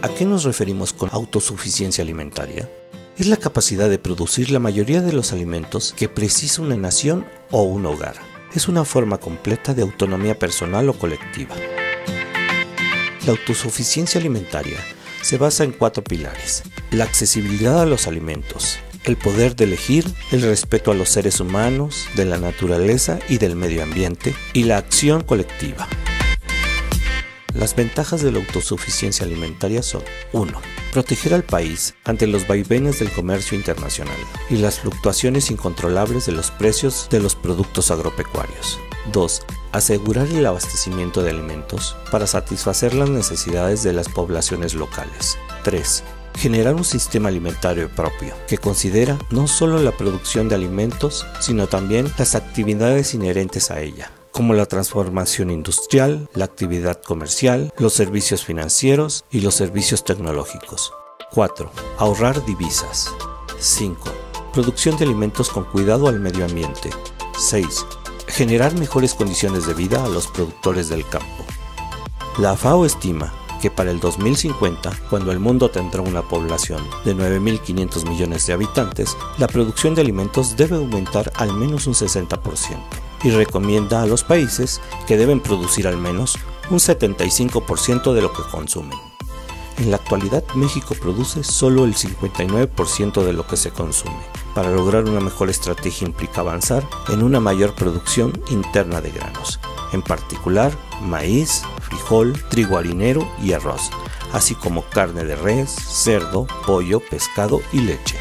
¿A qué nos referimos con autosuficiencia alimentaria? Es la capacidad de producir la mayoría de los alimentos que precisa una nación o un hogar. Es una forma completa de autonomía personal o colectiva. La autosuficiencia alimentaria se basa en 4 pilares: la accesibilidad a los alimentos, el poder de elegir, el respeto a los seres humanos, de la naturaleza y del medio ambiente, y la acción colectiva. Las ventajas de la autosuficiencia alimentaria son: 1. Proteger al país ante los vaivenes del comercio internacional y las fluctuaciones incontrolables de los precios de los productos agropecuarios. 2. Asegurar el abastecimiento de alimentos para satisfacer las necesidades de las poblaciones locales. 3. Generar un sistema alimentario propio que considera no solo la producción de alimentos, sino también las actividades inherentes a ella, como la transformación industrial, la actividad comercial, los servicios financieros y los servicios tecnológicos. 4. Ahorrar divisas. 5. Producción de alimentos con cuidado al medio ambiente. 6. Generar mejores condiciones de vida a los productores del campo. La FAO estima que para el 2050, cuando el mundo tendrá una población de 9.500 millones de habitantes, la producción de alimentos debe aumentar al menos un 60%. Y recomienda a los países que deben producir al menos un 75% de lo que consumen. En la actualidad, México produce solo el 59% de lo que se consume. Para lograr una mejor estrategia implica avanzar en una mayor producción interna de granos, en particular maíz, frijol, trigo harinero y arroz, así como carne de res, cerdo, pollo, pescado y leche.